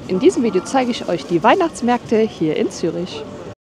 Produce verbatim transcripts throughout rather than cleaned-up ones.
In diesem Video zeige ich euch die Weihnachtsmärkte hier in Zürich.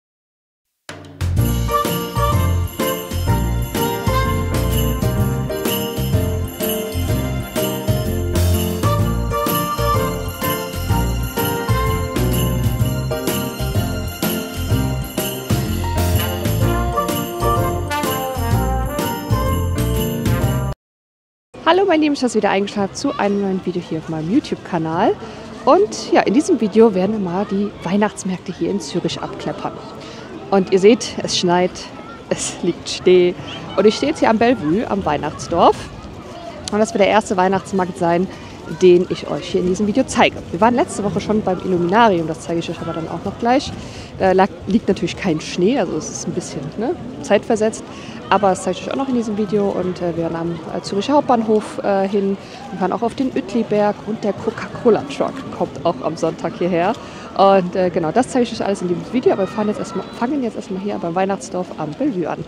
Hallo meine Lieben, ich habe wieder eingeschaltet zu einem neuen Video hier auf meinem YouTube-Kanal. Und ja, in diesem Video werden wir mal die Weihnachtsmärkte hier in Zürich abklappern. Und ihr seht, es schneit, es liegt Schnee. Und ich stehe jetzt hier am Bellevue, am Weihnachtsdorf. Und das wird der erste Weihnachtsmarkt sein, den ich euch hier in diesem Video zeige. Wir waren letzte Woche schon beim Illuminarium, das zeige ich euch aber dann auch noch gleich. Da liegt natürlich kein Schnee, also es ist ein bisschen ne, zeitversetzt. Aber das zeige ich euch auch noch in diesem Video und äh, wir werden am äh, Züricher Hauptbahnhof äh, hin und fahren auch auf den Uetliberg und der Coca-Cola-Truck kommt auch am Sonntag hierher. Und äh, genau, das zeige ich euch alles in diesem Video, aber wir fahren jetzt erstmal, fangen jetzt erstmal hier beim Weihnachtsdorf am Bellevue an.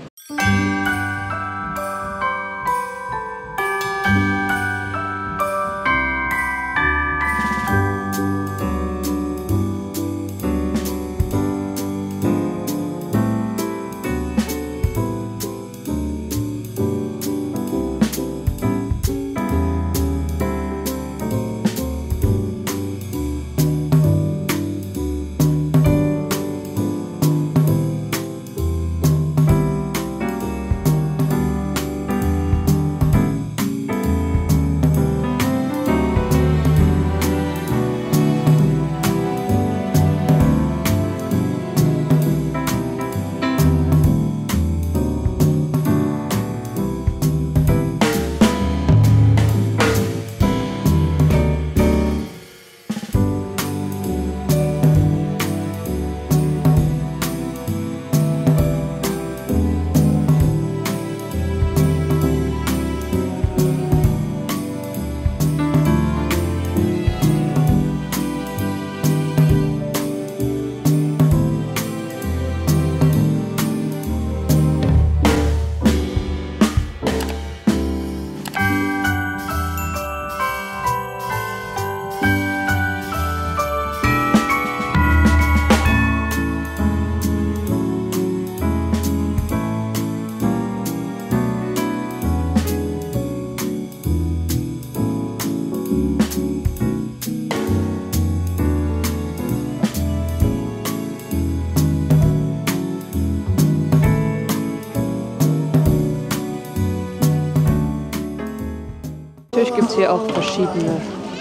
Natürlich gibt es hier auch verschiedene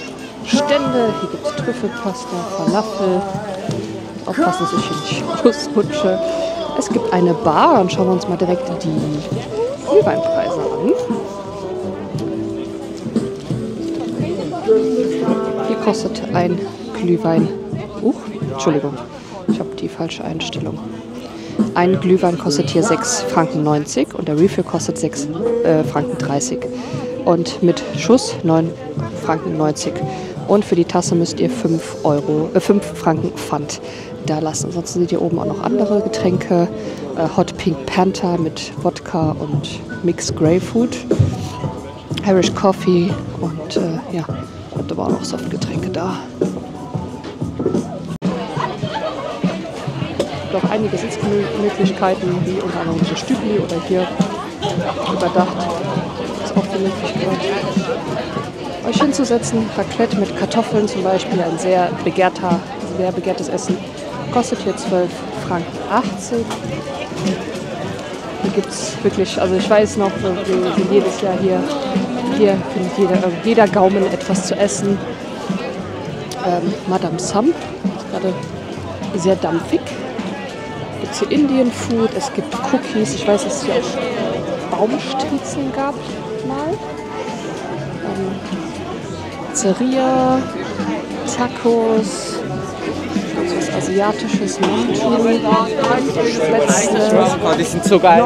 Stände. Hier gibt es Trüffelpasta, Falafel. Aufpassen, dass ich hier nicht ausrutsche. Es gibt eine Bar und schauen wir uns mal direkt die Glühweinpreise an. Hier kostet ein Glühwein. Uh, Entschuldigung, ich habe die falsche Einstellung. Ein Glühwein kostet hier sechs Franken neunzig und der Refill kostet sechs Franken dreißig. Und mit Schuss neun Franken neunzig. Und für die Tasse müsst ihr fünf Franken Pfand da lassen. Ansonsten seht ihr oben auch noch andere Getränke. Äh, Hot Pink Panther mit Wodka und Mixed Greyfood. Irish Coffee und äh, ja, und da waren auch Softgetränke da. Es gibt auch einige Sitzmöglichkeiten, wie unter anderem so Stübli oder hier überdacht. Auch die Möglichkeit, euch hinzusetzen. Raclette mit Kartoffeln zum Beispiel, ein sehr begehrter, sehr begehrtes Essen. Kostet hier zwölf Franken achtzig. Hier gibt es wirklich, also ich weiß noch, wir sind jedes Jahr hier, hier findet jeder, jeder Gaumen etwas zu essen. Ähm, Madame Sam, ist gerade sehr dampfig. Es gibt hier Indian Food, es gibt Cookies, ich weiß, dass es hier auch Baumstriezeln gab. Mal. Ähm, Pizzeria, Tacos, was Asiatisches, Manchuri, Spätzle, die sind so geil.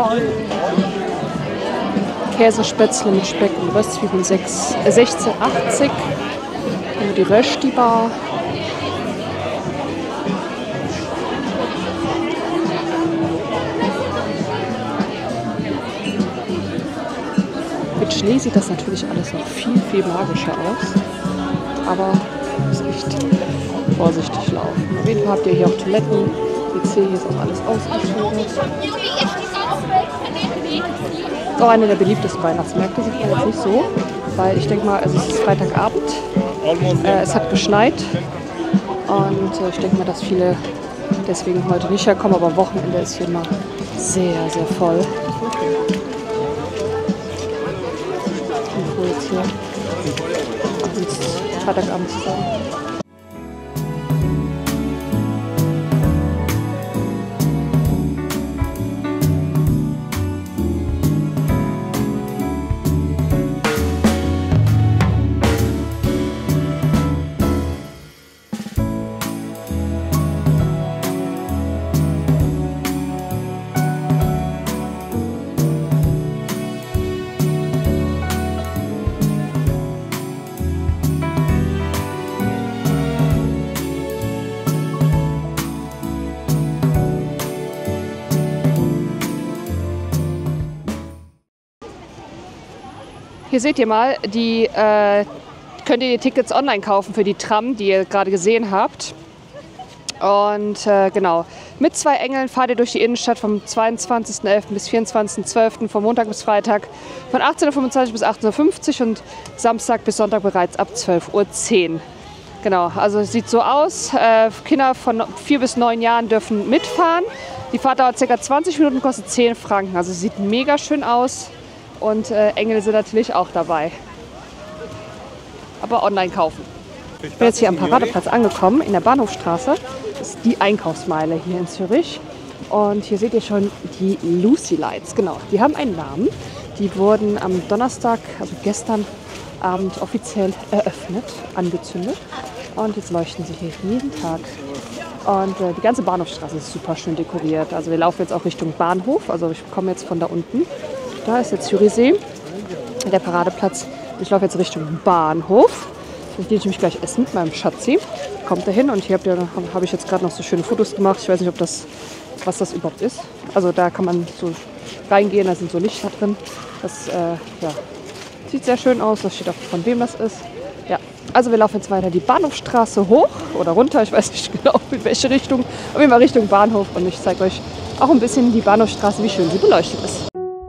Käsespätzle mit Speck und Röstzwiebeln sechzehn achtzig. Und die Rösti-Bar. Mit Schnee sieht das natürlich alles noch viel, viel magischer aus. Aber es echt vorsichtig laufen. Auf jeden Fall habt ihr hier auch Toiletten, P C, hier ist auch alles ausgeschildert. Auch eine der beliebtesten Weihnachtsmärkte, sieht man jetzt nicht so, weil ich denke mal, also es ist Freitagabend, äh, es hat geschneit und äh, ich denke mal, dass viele deswegen heute nicht herkommen, aber Wochenende ist hier immer sehr, sehr voll. Und wo jetzt hier abends, Freitagabend zusammen. Hier seht ihr mal, die äh, könnt ihr die Tickets online kaufen für die Tram, die ihr gerade gesehen habt. Und äh, genau, mit zwei Engeln fahrt ihr durch die Innenstadt vom zweiundzwanzigsten elften bis vierundzwanzigsten zwölften, von Montag bis Freitag von achtzehn Uhr fünfundzwanzig bis achtzehn Uhr fünfzig und Samstag bis Sonntag bereits ab zwölf Uhr zehn. Genau, also es sieht so aus. Äh, Kinder von vier bis neun Jahren dürfen mitfahren. Die Fahrt dauert ca. zwanzig Minuten, kostet zehn Franken. Also es sieht mega schön aus. Und äh, Engel sind natürlich auch dabei. Aber online kaufen. Ich bin jetzt hier am Paradeplatz angekommen, in der Bahnhofstraße. Das ist die Einkaufsmeile hier in Zürich. Und hier seht ihr schon die Lucy Lights. Genau, die haben einen Namen. Die wurden am Donnerstag, also gestern Abend, offiziell eröffnet, angezündet. Und jetzt leuchten sie hier jeden Tag. Und äh, die ganze Bahnhofstraße ist super schön dekoriert. Also wir laufen jetzt auch Richtung Bahnhof. Also ich komme jetzt von da unten. Da ist der Zürichsee, der Paradeplatz. Ich laufe jetzt Richtung Bahnhof. Ich gehe nämlich gleich essen mit meinem Schatzi. Kommt da hin und hier habe hab ich jetzt gerade noch so schöne Fotos gemacht. Ich weiß nicht, ob das, was das überhaupt ist. Also da kann man so reingehen, da sind so Lichter drin. Das äh, ja, sieht sehr schön aus. Da steht auch, von wem das ist. Ja, also wir laufen jetzt weiter die Bahnhofstraße hoch oder runter. Ich weiß nicht genau, in welche Richtung. Auf jeden Fall Richtung Bahnhof. Und ich zeige euch auch ein bisschen die Bahnhofstraße, wie schön sie beleuchtet ist.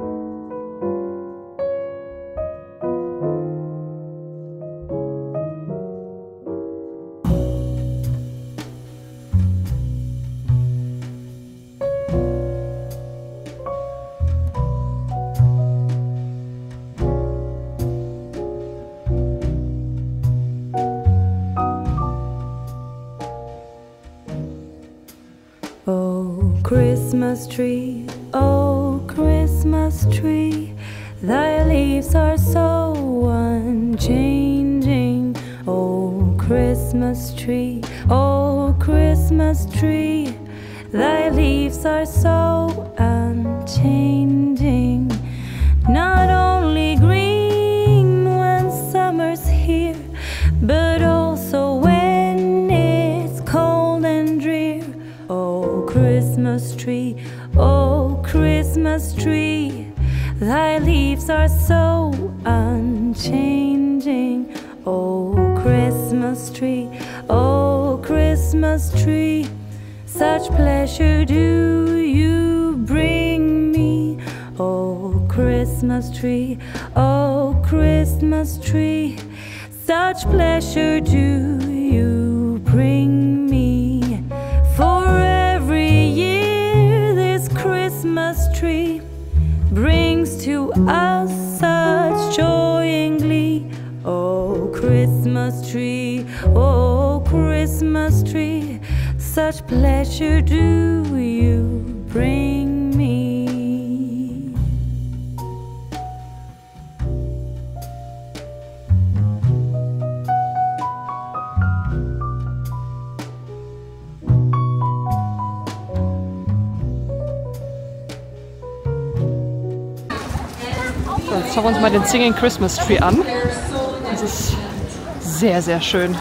Oh, Christmas tree, oh, Christmas tree, thy leaves are so unchanging. Oh, Christmas tree, oh, Christmas tree, thy leaves are so unchanging. Not only green when summer's here, but also when it's cold and drear. Oh, Christmas tree, oh, Christmas tree, thy leaves are so unchanging. Oh, Christmas tree, oh, Christmas tree, such pleasure do you bring me. Oh, Christmas tree, oh, Christmas tree, such pleasure do you bring me. For every year this Christmas tree brings to us such joy and glee. Oh, Christmas tree, oh, Christmas tree, such pleasure do you bring me. So, jetzt schauen wir uns mal den Singing Christmas Tree an. Das ist sehr, sehr schön.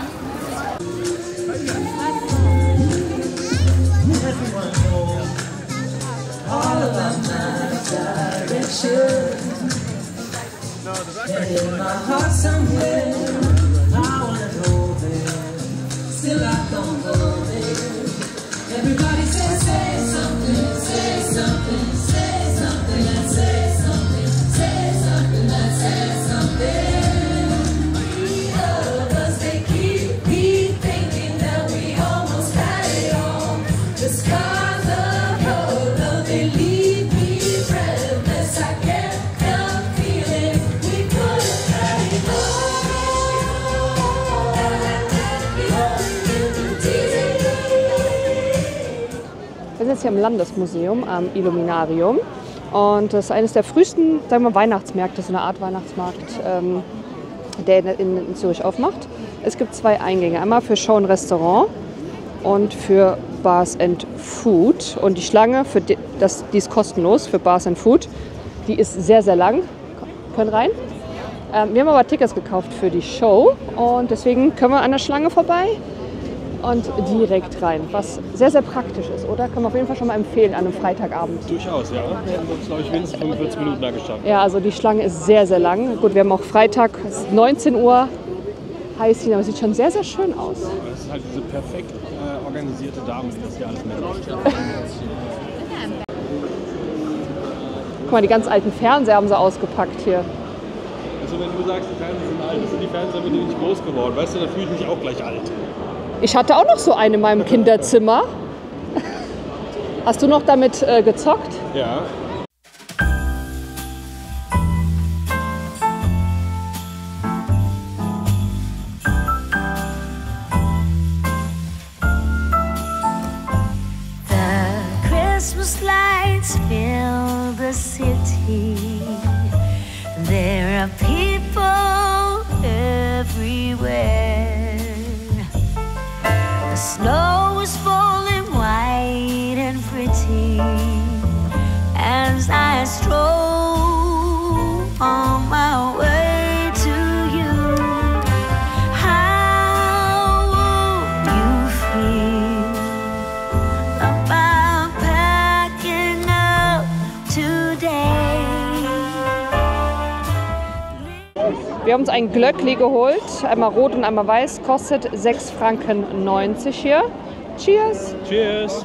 Wir sind jetzt hier im Landesmuseum am Illuminarium und das ist eines der frühesten, sagen wir, Weihnachtsmärkte, so eine Art Weihnachtsmarkt, ähm, der in, in Zürich aufmacht. Es gibt zwei Eingänge, einmal für Show und Restaurant und für Bars and Food. Und die Schlange, für die, das, die ist kostenlos für Bars and Food, die ist sehr, sehr lang. Können rein. Ähm, wir haben aber Tickets gekauft für die Show und deswegen können wir an der Schlange vorbei und direkt rein, was sehr, sehr praktisch ist, oder? Kann man auf jeden Fall schon mal empfehlen an einem Freitagabend. Durchaus, ja. Wir haben uns, glaube ich, mindestens fünfundvierzig Minuten da geschafft. Ja, also die Schlange ist sehr, sehr lang. Gut, wir haben auch Freitag, es ist neunzehn Uhr, heiß hin, aber es sieht schon sehr, sehr schön aus. Das ist halt diese perfekt äh, organisierte Dame, die das hier alles managt. Guck mal, die ganz alten Fernseher haben sie ausgepackt hier. Also wenn du sagst, die Fernseher sind alt, das sind die Fernseher, mit denen ich groß geworden. Weißt du, da fühle ich mich auch gleich alt. Ich hatte auch noch so einen in meinem Kinderzimmer. Hast du noch damit äh, gezockt? Ja. The Christmas lights fill the city. There are people everywhere. The snow is falling white and pretty as I stroll on my way to you. How would you feel about packing up today? Wir haben uns ein Glöckli geholt, einmal rot und einmal weiß, kostet sechs Franken neunzig hier. Cheers! Cheers!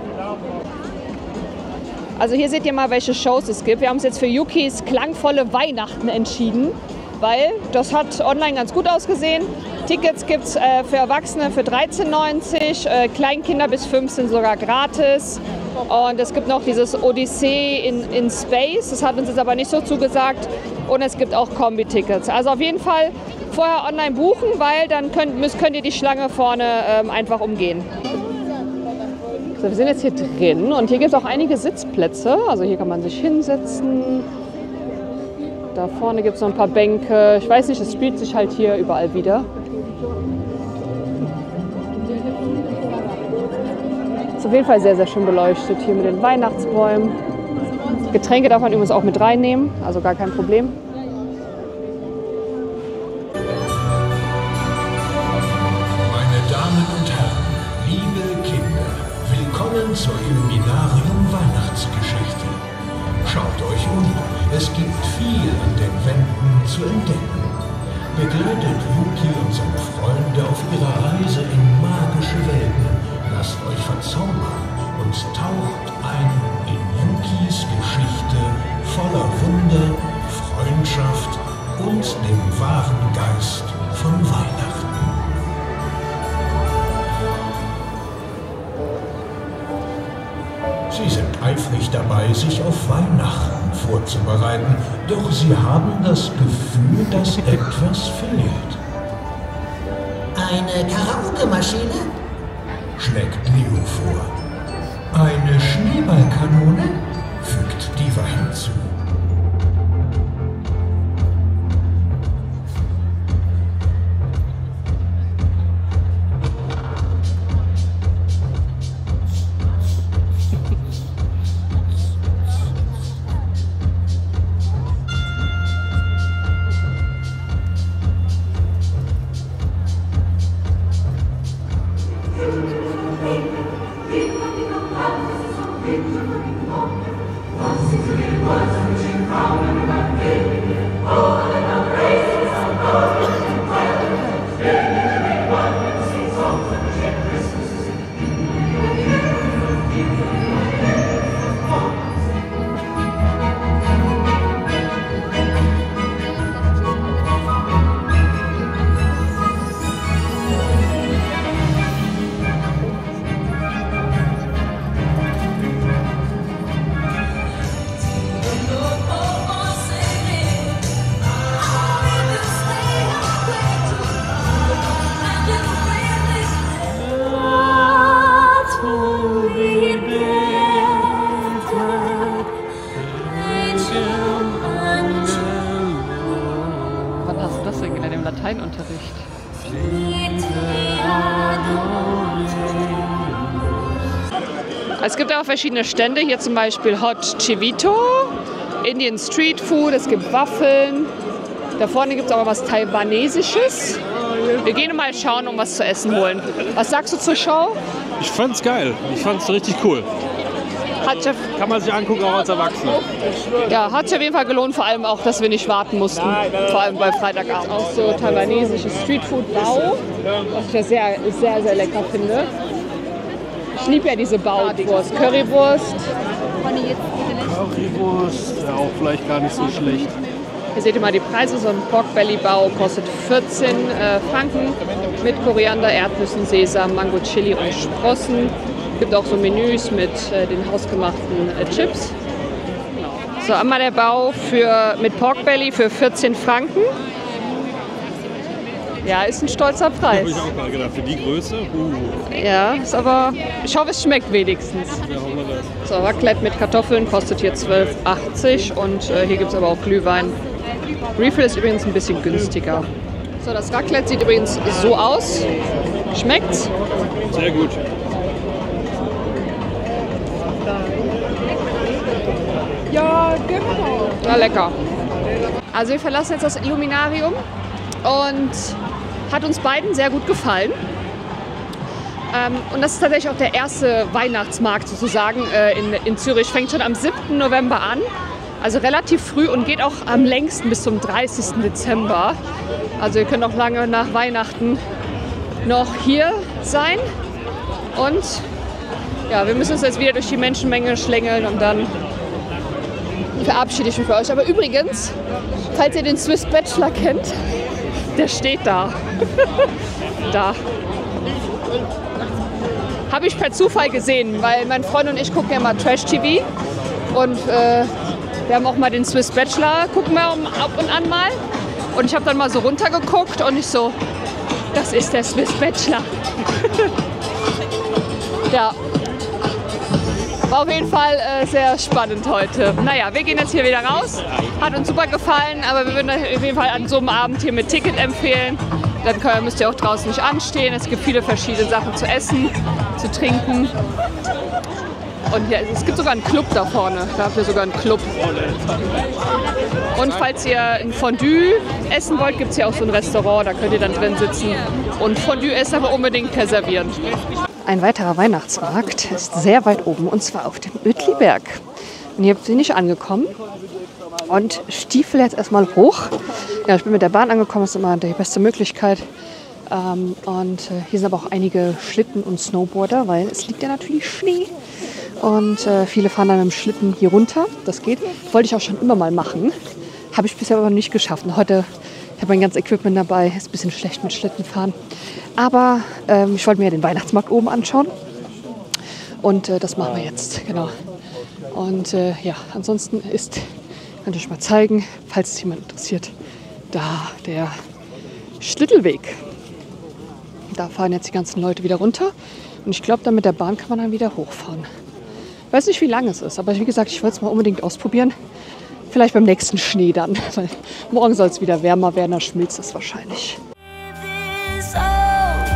Also hier seht ihr mal, welche Shows es gibt. Wir haben uns jetzt für Yukis klangvolle Weihnachten entschieden, weil das hat online ganz gut ausgesehen. Tickets gibt es äh, für Erwachsene für dreizehn neunzig, äh, Kleinkinder bis fünfzehn sogar gratis. Und es gibt noch dieses Odyssee in, in Space, das hat uns jetzt aber nicht so zugesagt. Und es gibt auch Kombi-Tickets. Also auf jeden Fall vorher online buchen, weil dann könnt, müsst, könnt ihr die Schlange vorne ähm, einfach umgehen. So, wir sind jetzt hier drin und hier gibt es auch einige Sitzplätze. Also hier kann man sich hinsetzen. Da vorne gibt es noch ein paar Bänke. Ich weiß nicht, es spielt sich halt hier überall wieder. Ist auf jeden Fall sehr, sehr schön beleuchtet hier mit den Weihnachtsbäumen. Getränke darf man übrigens auch mit reinnehmen, also gar kein Problem. Meine Damen und Herren, liebe Kinder, willkommen zur Illuminarium Weihnachtsgeschichte. Schaut euch um, es gibt viel an den Wänden zu entdecken. Begleitet Yuki und seine Freunde auf ihrer Reise in magische Welten. Lasst euch verzaubern und taucht ein in Yukis Geschichte voller Wunder, Freundschaft und dem wahren Geist von Weihnachten. Sie sind eifrig dabei, sich auf Weihnachten vorzubereiten, doch sie haben das Gefühl, dass etwas fehlt. Eine Karaoke-Maschine? Schlägt Leo vor. Eine Schneeballkanone? Fügt Diva hinzu. Es gibt auch verschiedene Stände, hier zum Beispiel Hot Chivito, Indian Street Food, es gibt Waffeln. Da vorne gibt es auch was Taiwanesisches. Wir gehen mal schauen, um was zu essen holen. Was sagst du zur Show? Ich fand's geil. Ich fand's richtig cool. Hat sich, Kann man sich angucken, auch als Erwachsener. ja, hat sich auf jeden Fall gelohnt, vor allem auch, dass wir nicht warten mussten. Vor allem bei Freitagabend. Auch so taiwanesisches Streetfood-Bau, was ich ja sehr, sehr, sehr lecker finde. Ich liebe ja diese Bauwurst. Currywurst. Currywurst, ja auch vielleicht gar nicht so schlecht. Hier seht ihr mal die Preise. So ein Pork Belly Bau kostet vierzehn äh, Franken mit Koriander, Erdnüssen, Sesam, Mango, Chili und Sprossen. Es gibt auch so Menüs mit äh, den hausgemachten äh, Chips. So, einmal der Bau für, mit Pork Belly für vierzehn Franken. Ja, ist ein stolzer Habe Preis. ich auch mal gedacht, für die Größe, uh, Ja, ist aber, ich hoffe, es schmeckt wenigstens. wer haben wir das? So, Raclette mit Kartoffeln kostet hier zwölf achtzig und äh, hier gibt es aber auch Glühwein. Refill ist übrigens ein bisschen günstiger. So, das Raclette sieht übrigens so aus. Schmeckt's? Sehr gut. Ja, genau. Na, lecker. Also wir verlassen jetzt das Illuminarium und hat uns beiden sehr gut gefallen. Ähm, und das ist tatsächlich auch der erste Weihnachtsmarkt sozusagen äh, in, in Zürich. Fängt schon am siebten November an, also relativ früh und geht auch am längsten bis zum dreißigsten Dezember. Also ihr könnt auch lange nach Weihnachten noch hier sein. Und ja, wir müssen uns jetzt wieder durch die Menschenmenge schlängeln und dann verabschiede ich mich für euch. Aber übrigens, falls ihr den Swiss Bachelor kennt, der steht da. Da. Habe ich per Zufall gesehen, weil mein Freund und ich gucken ja mal Trash-T V. Und äh, wir haben auch mal den Swiss Bachelor, gucken wir ab und an mal. Und ich habe dann mal so runtergeguckt und ich so, das ist der Swiss Bachelor. Ja. War auf jeden Fall äh, sehr spannend heute. Naja, wir gehen jetzt hier wieder raus. Hat uns super gefallen, aber wir würden auf jeden Fall an so einem Abend hier mit Ticket empfehlen. Dann könnt, müsst ihr auch draußen nicht anstehen. Es gibt viele verschiedene Sachen zu essen, zu trinken. Und hier, es gibt sogar einen Club da vorne. Da habt ihr sogar einen Club. Und falls ihr ein Fondue essen wollt, gibt es hier auch so ein Restaurant. Da könnt ihr dann drin sitzen und Fondue essen, aber unbedingt perservieren. Ein weiterer Weihnachtsmarkt ist sehr weit oben, und zwar auf dem Uetliberg. Und hier bin ich angekommen und stiefel jetzt erstmal hoch. Ja, ich bin mit der Bahn angekommen, das ist immer die beste Möglichkeit. Ähm, und äh, hier sind aber auch einige Schlitten- und Snowboarder, weil es liegt ja natürlich Schnee. Und äh, viele fahren dann mit dem Schlitten hier runter. Das geht. Wollte ich auch schon immer mal machen. Habe ich bisher aber noch nicht geschafft. Und heute ich habe mein ganzes Equipment dabei. Ist ein bisschen schlecht mit Schlittenfahren. Aber ähm, ich wollte mir ja den Weihnachtsmarkt oben anschauen. Und äh, das machen wir jetzt. Genau. Und äh, ja, ansonsten ist, kann ich euch mal zeigen, falls es jemand interessiert, da der Schlittelweg. Da fahren jetzt die ganzen Leute wieder runter. Und ich glaube, dann mit der Bahn kann man dann wieder hochfahren. Ich weiß nicht, wie lang es ist, aber wie gesagt, ich wollte es mal unbedingt ausprobieren. Vielleicht beim nächsten Schnee dann. Weil morgen soll es wieder wärmer werden, dann schmilzt es wahrscheinlich. This all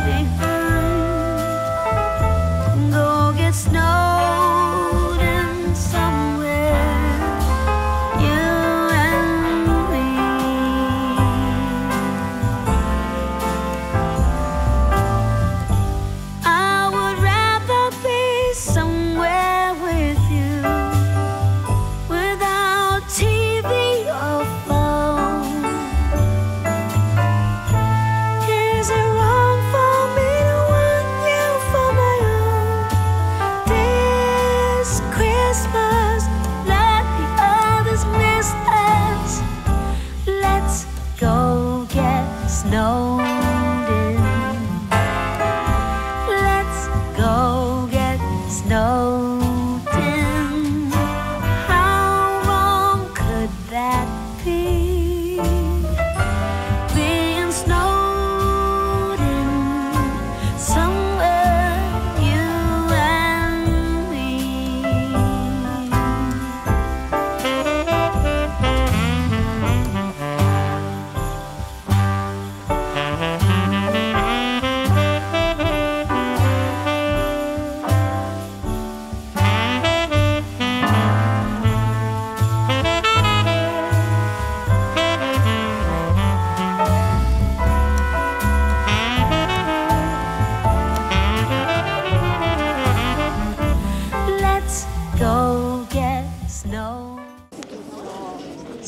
behind. Go get snowed in somewhere. You and me. I would rather be somewhere with you, without T V or phone. Is it wrong for me to want you for my own?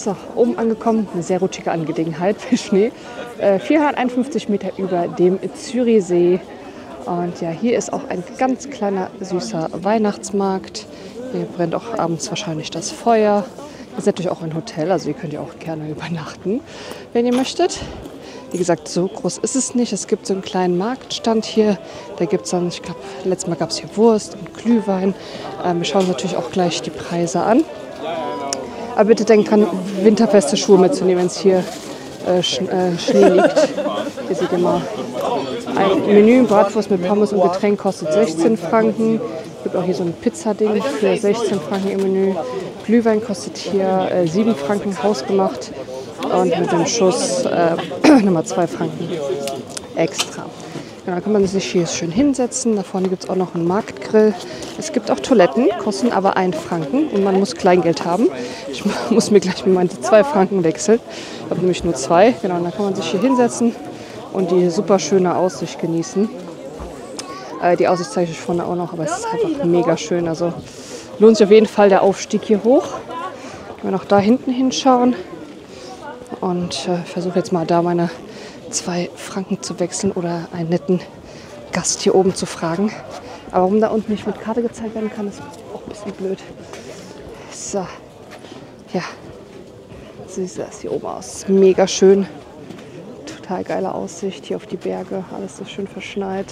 So, oben angekommen, eine sehr rutschige Angelegenheit für Schnee. Äh, vierhunderteinundfünfzig Meter über dem Zürichsee. Und ja, hier ist auch ein ganz kleiner, süßer Weihnachtsmarkt. Hier brennt auch abends wahrscheinlich das Feuer. Hier ist natürlich auch ein Hotel, also hier könnt ihr auch gerne übernachten, wenn ihr möchtet. Wie gesagt, so groß ist es nicht. Es gibt so einen kleinen Marktstand hier. Da gibt es dann, ich glaube, letztes Mal gab es hier Wurst und Glühwein. Ähm, wir schauen uns natürlich auch gleich die Preise an. Aber bitte denkt dran, winterfeste Schuhe mitzunehmen, wenn es hier äh, Sch äh, Schnee liegt. Hier seht ihr mal. Ein Menü, Bratwurst mit Pommes und Getränk kostet sechzehn Franken. Es gibt auch hier so ein Pizzading für sechzehn Franken im Menü. Glühwein kostet hier äh, sieben Franken hausgemacht. Und mit dem Schuss äh, nochmal zwei Franken extra. Genau, da kann man sich hier schön hinsetzen. Da vorne gibt es auch noch einen Marktgrill. Es gibt auch Toiletten, kosten aber einen Franken und man muss Kleingeld haben. Ich muss mir gleich mal die zwei Franken wechseln. Ich habe nämlich nur zwei. Genau, und dann kann man sich hier hinsetzen und die super schöne Aussicht genießen. Äh, die Aussicht zeige ich euch vorne auch noch, aber es ist einfach mega schön. Also lohnt sich auf jeden Fall der Aufstieg hier hoch. Können wir noch da hinten hinschauen. Und äh, versuche jetzt mal da meine zwei Franken zu wechseln oder einen netten Gast hier oben zu fragen. Aber warum da unten nicht mit Karte gezeigt werden kann, ist auch ein bisschen blöd. So, ja, so sieht das hier oben aus. Mega schön, total geile Aussicht hier auf die Berge, alles so schön verschneit.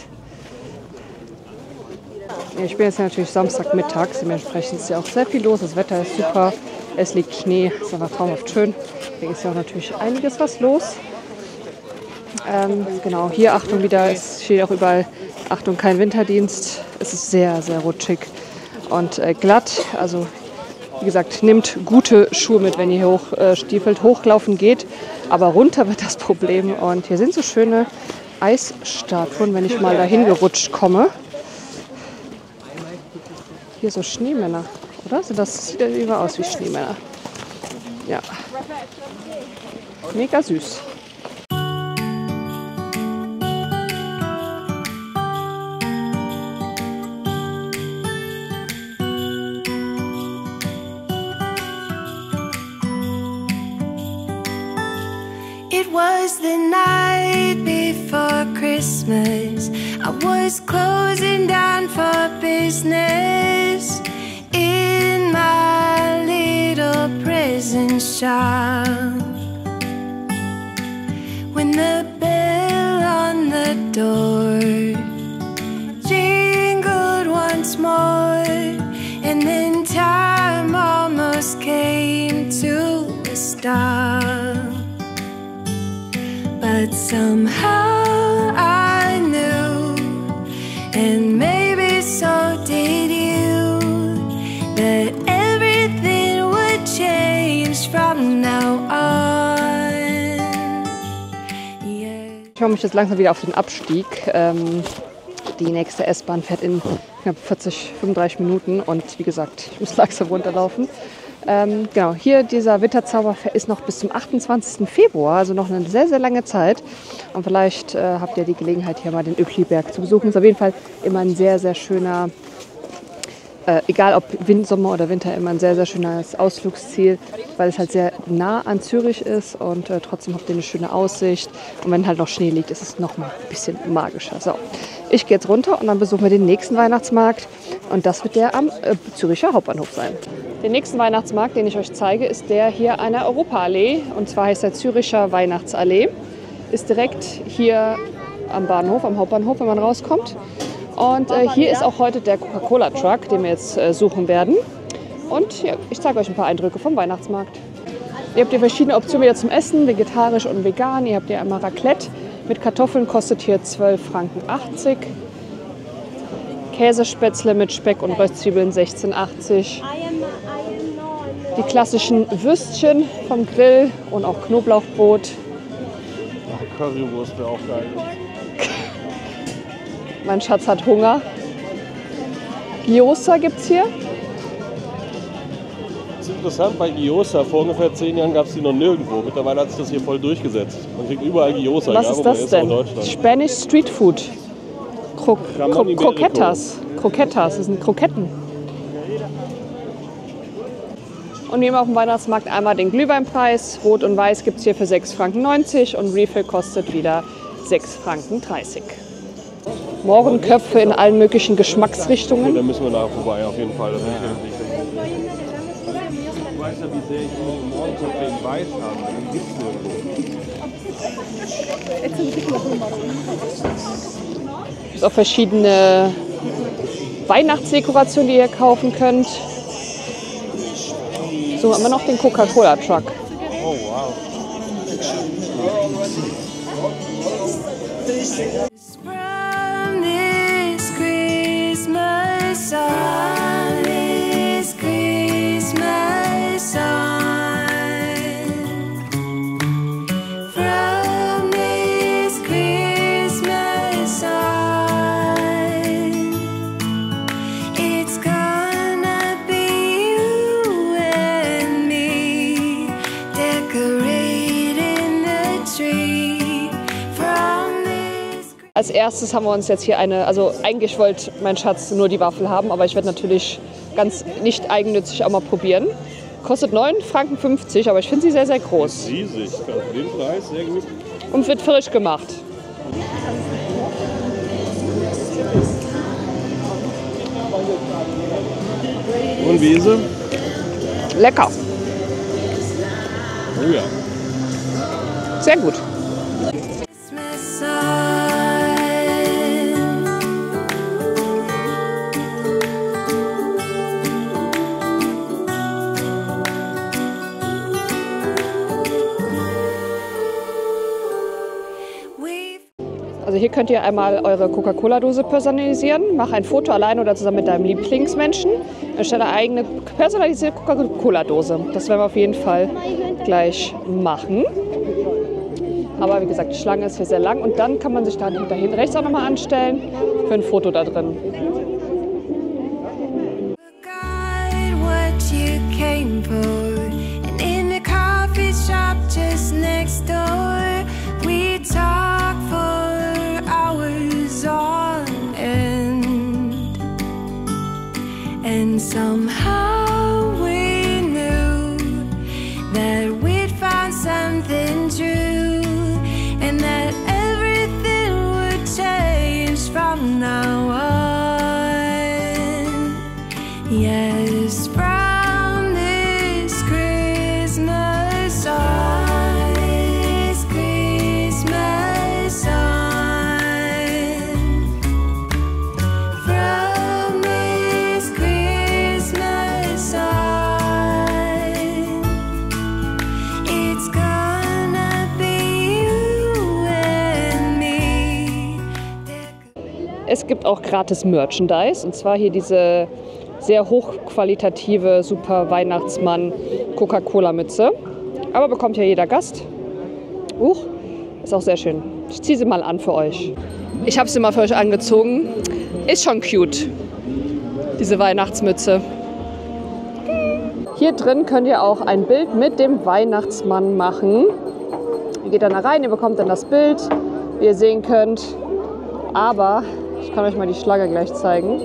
Ja, ich bin jetzt natürlich Samstagmittags, dementsprechend ist ja auch sehr viel los. Das Wetter ist super, es liegt Schnee, ist einfach traumhaft schön. Deswegen ist ja auch natürlich einiges was los. Ähm, genau, hier Achtung wieder, es steht auch überall, Achtung, kein Winterdienst. Es ist sehr, sehr rutschig und äh, glatt. Also wie gesagt, nehmt gute Schuhe mit, wenn ihr hoch äh, stiefelt. Hochlaufen geht, aber runter wird das Problem. Und hier sind so schöne Eisstatuen, wenn ich mal dahin gerutscht komme. Hier so Schneemänner, oder? So, das sieht ja immer aus wie Schneemänner. Ja, mega süß. It was the night before Christmas. I was closing down for business in my little prison shop, when the bell on the door jingled once more, and then time almost came to a stop. But somehow I knew, and maybe so did you, that everything would change from now on. Yeah. Ich mache mich jetzt langsam wieder auf den Abstieg. Ähm, die nächste S-Bahn fährt in knapp vierzig, fünfunddreißig Minuten und wie gesagt, ich muss langsam runterlaufen. Ähm, genau, hier dieser Winterzauber ist noch bis zum achtundzwanzigsten Februar, also noch eine sehr, sehr lange Zeit. Und vielleicht äh, habt ihr die Gelegenheit, hier mal den Öbliberg zu besuchen. Ist auf jeden Fall immer ein sehr, sehr schöner, äh, egal ob Wind, Sommer oder Winter, immer ein sehr, sehr schönes Ausflugsziel, weil es halt sehr nah an Zürich ist und äh, trotzdem habt ihr eine schöne Aussicht. Und wenn halt noch Schnee liegt, ist es noch mal ein bisschen magischer. So, ich gehe jetzt runter und dann besuchen wir den nächsten Weihnachtsmarkt. Und das wird der am äh, Züricher Hauptbahnhof sein. Den nächsten Weihnachtsmarkt, den ich euch zeige, ist der hier an der Europaallee. Und zwar heißt der Züricher Weihnachtsallee. Ist direkt hier am Bahnhof, am Hauptbahnhof, wenn man rauskommt. Und äh, hier ist auch heute der Coca-Cola-Truck, den wir jetzt äh, suchen werden. Und ja, ich zeige euch ein paar Eindrücke vom Weihnachtsmarkt. Ihr habt hier verschiedene Optionen wieder zum Essen, vegetarisch und vegan. Ihr habt hier einmal Raclette mit Kartoffeln, kostet hier zwölf Franken achtzig. Käsespätzle mit Speck und Röstzwiebeln sechzehn achtzig. Die klassischen Würstchen vom Grill und auch Knoblauchbrot. Ja, Currywurst wäre auch geil. Mein Schatz hat Hunger. Gyoza gibt's hier. Das ist interessant, bei Gyoza, vor ungefähr zehn Jahren gab es die noch nirgendwo. Mittlerweile hat sich das hier voll durchgesetzt. Man kriegt überall Gyoza. Was ja, ist das denn? Spanish Street Food. Kro Kro Croquetas. Croquetas, das sind Kroketten. Und wie immer auf dem Weihnachtsmarkt einmal den Glühweinpreis. Rot und Weiß gibt es hier für sechs Franken neunzig und Refill kostet wieder sechs Franken dreißig. Mohrenköpfe in allen möglichen Geschmacksrichtungen. Da müssen wir nachher vorbei, auf jeden Fall. Das ist du weißt ja, wie sehr ich die Mohrenköpfe in Weiß habe. Die gibt es Es gibt auch verschiedene Weihnachtsdekorationen, die ihr kaufen könnt. So haben wir noch den Coca-Cola-Truck. Oh, wow. From this Christmas on, this Christmas on, from this Christmas on, it's gonna be you and me decorating the tree from this. Als erstes haben wir uns jetzt hier eine, also eigentlich wollte mein Schatz nur die Waffel haben, aber ich werde natürlich ganz nicht eigennützig auch mal probieren. Kostet neun Franken fünfzig, aber ich finde sie sehr, sehr groß. Riesig, für den Preis sehr gut. Und wird frisch gemacht. Und wie ist sie? Lecker. Oh ja. Sehr gut. Christmas on. We've Also hier könnt ihr einmal eure Coca-Cola-Dose personalisieren. Mach ein Foto allein oder zusammen mit deinem Lieblingsmenschen. Erstelle eine eigene personalisierte Coca-Cola-Dose. Das werden wir auf jeden Fall gleich machen. Aber wie gesagt, die Schlange ist hier sehr lang. Und dann kann man sich dann hinterhin rechts auch nochmal anstellen für ein Foto da drin. forgot what you came for, and in the coffee shop just next door, we talked for hours on end, and somehow we knew that we'd found something true, and that everything would change from now on. Yes, from this Christmas on, this Christmas on, from this Christmas on, it's gonna be you and me. Es gibt auch gratis Merchandise. Und zwar hier diese sehr hochqualitative Super Weihnachtsmann Coca-Cola-Mütze. Aber bekommt ja jeder Gast. Huch, ist auch sehr schön. Ich ziehe sie mal an für euch. Ich habe sie mal für euch angezogen. Ist schon cute, diese Weihnachtsmütze. Hier drin könnt ihr auch ein Bild mit dem Weihnachtsmann machen. Ihr geht dann da rein, ihr bekommt dann das Bild, wie ihr sehen könnt. Aber ich kann euch mal die Schlange gleich zeigen.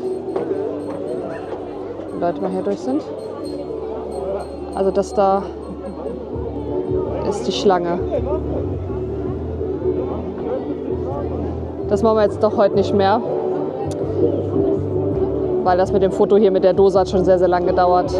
Die Leute mal hier durch sind. Also das da ist die Schlange. Das machen wir jetzt doch heute nicht mehr. Weil das mit dem Foto hier mit der Dose hat schon sehr, sehr lang gedauert.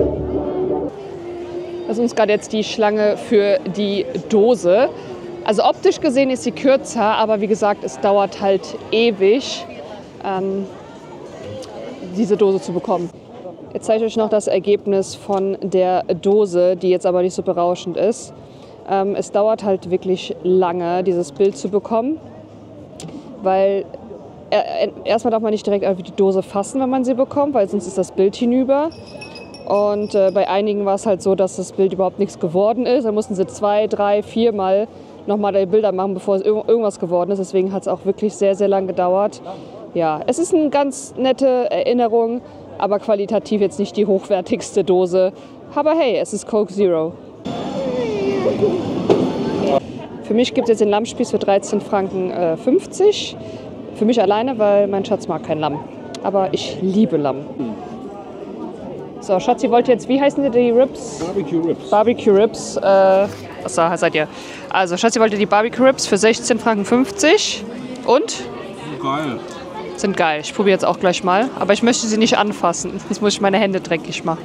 Das ist uns gerade jetzt die Schlange für die Dose. Also optisch gesehen ist sie kürzer, aber wie gesagt, es dauert halt ewig, ähm, diese Dose zu bekommen. Jetzt zeige ich euch noch das Ergebnis von der Dose, die jetzt aber nicht so berauschend ist. Ähm, es dauert halt wirklich lange, dieses Bild zu bekommen, weil äh, erstmal darf man nicht direkt einfach die Dose fassen, wenn man sie bekommt, weil sonst ist das Bild hinüber. Und äh, bei einigen war es halt so, dass das Bild überhaupt nichts geworden ist. Da mussten sie zwei, drei, vier Mal nochmal die Bilder machen, bevor es irgendwas geworden ist. Deswegen hat es auch wirklich sehr, sehr lang gedauert. Ja, es ist eine ganz nette Erinnerung, aber qualitativ jetzt nicht die hochwertigste Dose. Aber hey, es ist Coke Zero. Für mich gibt es jetzt den Lammspieß für dreizehn Franken fünfzig. Für mich alleine, weil mein Schatz mag kein Lamm. Aber ich liebe Lamm. So, Schatzi wollte jetzt, wie heißen die, die Ribs? Barbecue Ribs. Barbecue Ribs. Äh, achso, seid ihr. Also, Schatzi wollte die Barbecue Ribs für sechzehn Franken fünfzig. Und? Geil. Sind geil. Ich probiere jetzt auch gleich mal. Aber ich möchte sie nicht anfassen. Jetzt muss ich meine Hände dreckig machen.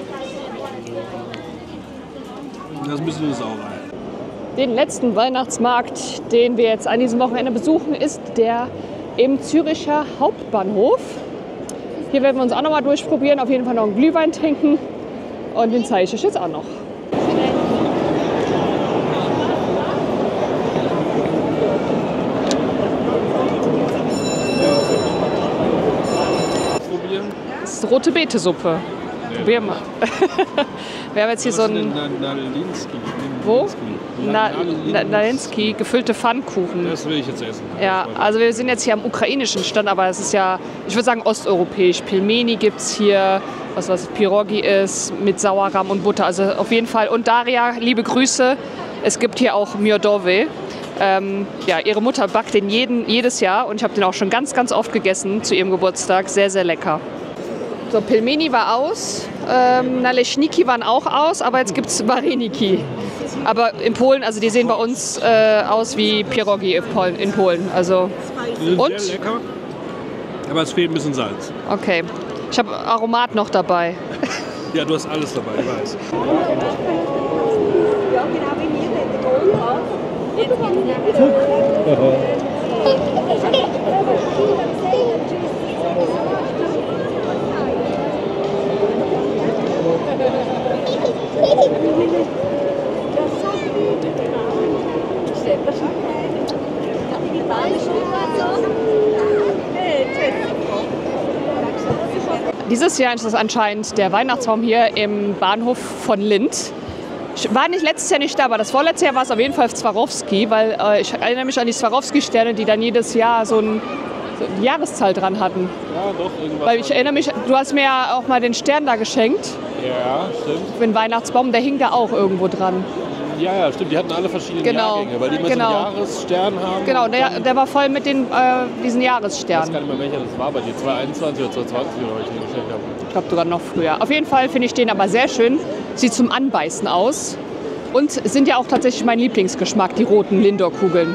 Das ist ein bisschen sauer. Den letzten Weihnachtsmarkt, den wir jetzt an diesem Wochenende besuchen, ist der im Züricher Hauptbahnhof. Hier werden wir uns auch noch mal durchprobieren. Auf jeden Fall noch einen Glühwein trinken. Und den zeige ich euch jetzt auch noch. Das ist rote Beete-Suppe. Probier mal. Wir haben jetzt hier so ein... Wo? Na, Na, Nalensky, gefüllte Pfannkuchen. Das will ich jetzt essen. Ja, also wir sind jetzt hier am ukrainischen Stand, aber es ist ja, ich würde sagen, osteuropäisch. Pilmeni gibt es hier, was was Pirogi ist, mit Sauerrahm und Butter. Also auf jeden Fall. Und Daria, liebe Grüße. Es gibt hier auch Miodowe. Ähm, ja, ihre Mutter backt den jeden, jedes Jahr und ich habe den auch schon ganz, ganz oft gegessen zu ihrem Geburtstag. Sehr, sehr lecker. So, Pilmeni war aus, ähm, Naleśniki waren auch aus, aber jetzt gibt es Wareniki. Aber in Polen, also die sehen bei uns äh, aus wie Pierogi in Polen. In Polen. Also, Die sind und? sehr lecker, aber es fehlt ein bisschen Salz. Okay, ich habe Aromat noch dabei. Ja, du hast alles dabei, ich weiß. Dieses Jahr ist das anscheinend der Weihnachtsbaum hier im Bahnhof von Lindt. Ich war nicht letztes Jahr nicht da, aber das vorletzte Jahr war es auf jeden Fall Swarovski, weil äh, ich erinnere mich an die Swarovski-Sterne, die dann jedes Jahr so, ein, so eine Jahreszahl dran hatten. Ja, doch, irgendwas. Weil ich erinnere mich, du hast mir ja auch mal den Stern da geschenkt, Ja, stimmt. für den Weihnachtsbaum, der hing da auch irgendwo dran. Ja, ja, stimmt. Die hatten alle verschiedene Genau, Jahrgänge, weil die immer genau. so einen Jahresstern haben. Genau, und der, dann- der war voll mit den, äh, diesen Ich weiß Jahressternen. gar nicht mehr, welcher das war bei dir. zwanzig einundzwanzig oder zwanzig zwanzig oder was ich dir geschenkt habe. Ich glaube sogar noch früher. Auf jeden Fall finde ich den aber sehr schön. Sieht zum Anbeißen aus. Und sind ja auch tatsächlich mein Lieblingsgeschmack, die roten Lindor-Kugeln.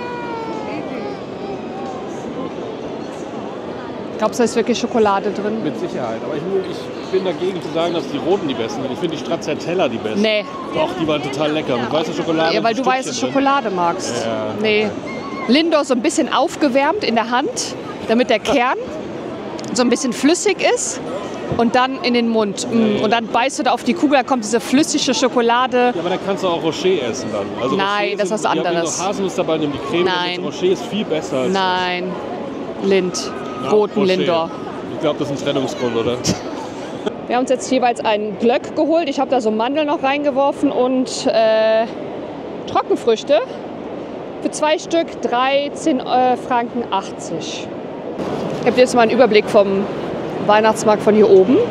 Glaubst du, da ist wirklich Schokolade drin? Mit Sicherheit. Aber ich, ich bin dagegen zu sagen, dass die roten die besten sind. Ich finde die Stracciatella die besten. Nee. Doch, die waren total lecker. Mit weißer Schokolade. Ja, weil und du weiße Stückchen drin. Schokolade magst. Ja. Nee. Lindor so ein bisschen aufgewärmt in der Hand, damit der Kern so ein bisschen flüssig ist. Und dann in den Mund. Mm. Und dann beißt du da auf die Kugel, da kommt diese flüssige Schokolade. Ja, aber da kannst du auch Rocher essen dann. Also Nein, Rocher das ist was sind- die haben anderes. noch Haselnuss dabei, nehmen die Creme. Nein. Und Rocher ist viel besser als Nein, Lind. das. Ja, Roten Rocher. Lindor. Ich glaube, das ist ein Trennungsgrund, oder? Wir haben uns jetzt jeweils einen Glöck geholt. Ich habe da so Mandeln noch reingeworfen und äh, Trockenfrüchte. Für zwei Stück dreizehn Franken achtzig. Ich habe jetzt mal einen Überblick vom Weihnachtsmarkt von hier oben.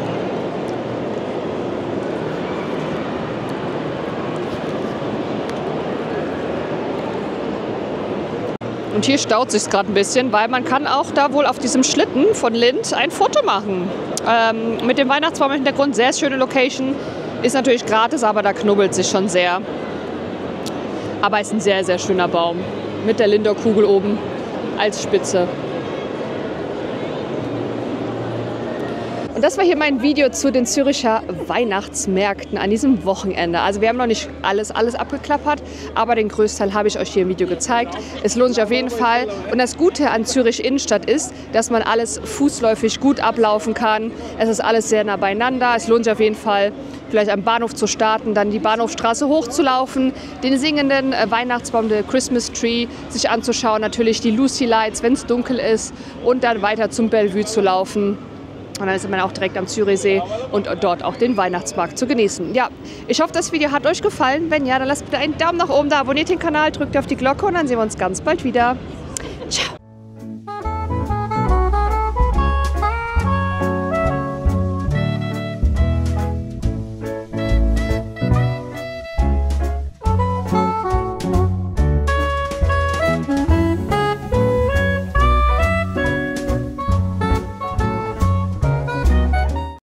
Und hier staut sich gerade ein bisschen, weil man kann auch da wohl auf diesem Schlitten von Lindt ein Foto machen. Ähm, mit dem Weihnachtsbaum im Hintergrund, sehr schöne Location. Ist natürlich gratis, aber da knubbelt sich schon sehr. Aber ist ein sehr, sehr schöner Baum. Mit der Lindor-Kugel oben als Spitze. Und das war hier mein Video zu den Züricher Weihnachtsmärkten an diesem Wochenende. Also wir haben noch nicht alles, alles abgeklappert, aber den Größteil habe ich euch hier im Video gezeigt. Es lohnt sich auf jeden Fall. Und das Gute an Zürich Innenstadt ist, dass man alles fußläufig gut ablaufen kann. Es ist alles sehr nah beieinander. Es lohnt sich auf jeden Fall, vielleicht am Bahnhof zu starten, dann die Bahnhofstraße hochzulaufen, den singenden Weihnachtsbaum, der Christmas Tree, sich anzuschauen, natürlich die Lucy Lights, wenn es dunkel ist, und dann weiter zum Bellevue zu laufen. Und dann ist man auch direkt am Zürichsee und dort auch den Weihnachtsmarkt zu genießen. Ja, ich hoffe, das Video hat euch gefallen. Wenn ja, dann lasst bitte einen Daumen nach oben da, abonniert den Kanal, drückt auf die Glocke und dann sehen wir uns ganz bald wieder.